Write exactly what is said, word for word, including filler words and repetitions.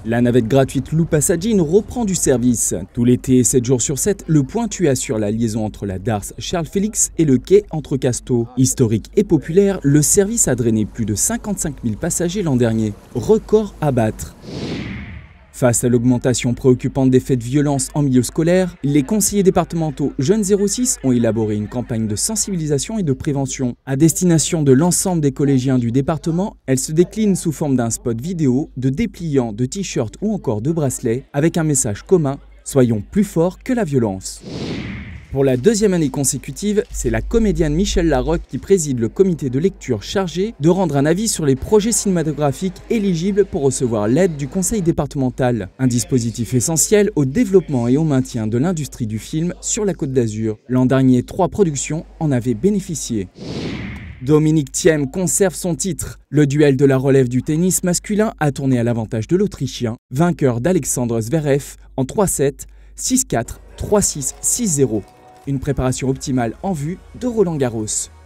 La navette gratuite Lou Passagine reprend du service. Tout l'été, sept jours sur sept, le Pointu assure la liaison entre la Darse Charles-Félix et le quai entre Casteau. Historique et populaire, le service a drainé plus de cinquante-cinq mille passagers l'an dernier. Record à battre. Face à l'augmentation préoccupante des faits de violence en milieu scolaire, les conseillers départementaux Jeunes zéro six ont élaboré une campagne de sensibilisation et de prévention. À destination de l'ensemble des collégiens du département, elle se décline sous forme d'un spot vidéo, de dépliants, de t-shirts ou encore de bracelets, avec un message commun « Soyons plus forts que la violence ». Pour la deuxième année consécutive, c'est la comédienne Michèle Larocque qui préside le comité de lecture chargé de rendre un avis sur les projets cinématographiques éligibles pour recevoir l'aide du conseil départemental. Un dispositif essentiel au développement et au maintien de l'industrie du film sur la Côte d'Azur. L'an dernier, trois productions en avaient bénéficié. Dominic Thiem conserve son titre. Le duel de la relève du tennis masculin a tourné à l'avantage de l'Autrichien, vainqueur d'Alexandre Zverev en trois sept, six quatre, trois six, six zéro. Une préparation optimale en vue de Roland Garros.